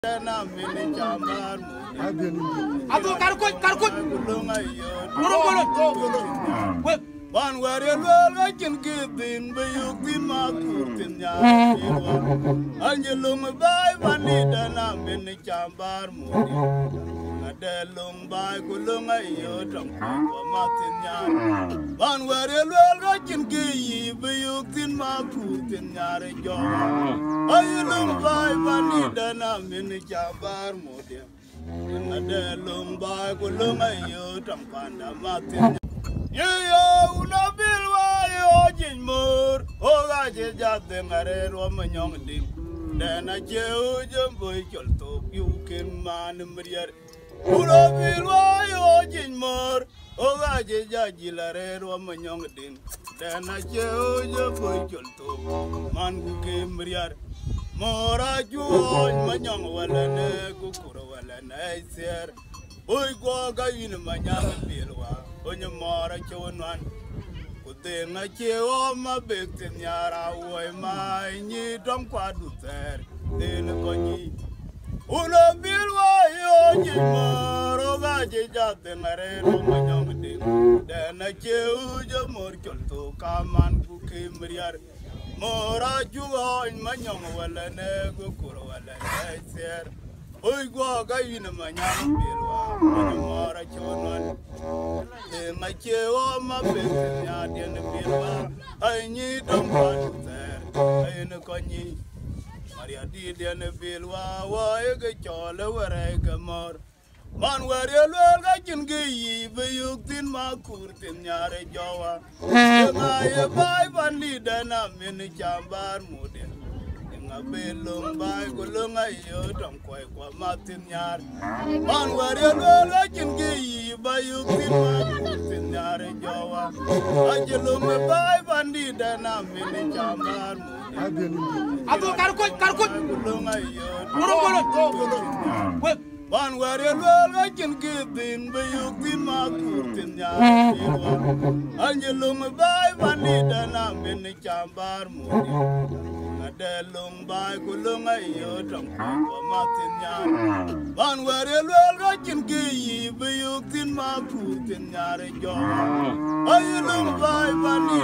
Aduh karkut. Ban wari lwel ga kin kibin be yuktin ma kurtin ya anjelung bai bani dana min chambar mudi adelung bai kulung ayo tam ko matin ya ban wari lwel ga kin ki be yuktin ma kurtin ya re jo ayelung bai bani dana min chambar mudi adelung bai kulung ayo tam kanda matin yo una bilwa yo jinmur o ga je jade ngare ro manyong dim dana jeu jemboy cholto yu ken man mrier una bilwa yo jinmur o ga je jajilare ro manyong dim dana jeu jemboy cholto man gu ke mrier mora ju manyong wala ne kukuro wala ne ser oy go ga yin manyang bilwa onye mora chonwan kutenga cheo mabekten yara woy mai ni dom kwadu ter den konyi uno bilwa yo ji moro ga je jate ngare ro manyong de dena cheo je mor cholto kaman ku kemriar mora juo manyong wala ne ku kuro wala ne ser oy go ga yin manyang bilwa onye mora chonwan ma cheo ma beten ya den bilwa ay ni dom ter ay no konyi maria di den bilwa wa e ge chole were ge mor man were lo ga kin ge yi be yuktin ma kurtin yare jowa ma ye bai bandi dana min chambar muden belong bai gulung ayo dom koi kwa matin yar man wari lo kin gi bayu tin ma tin yar jowa ajelung bai bandi dana min chambar Aduh karkut. gulung ayo Burung. man wari lo kin gi bin bayu tin ma tin yar ajelung bai bandi dana min chambar adelung bai kulung ayo tam ko matin yar ban wari lwel ga kin gi be yuktin ma kurtin yar jo ayelung bai bani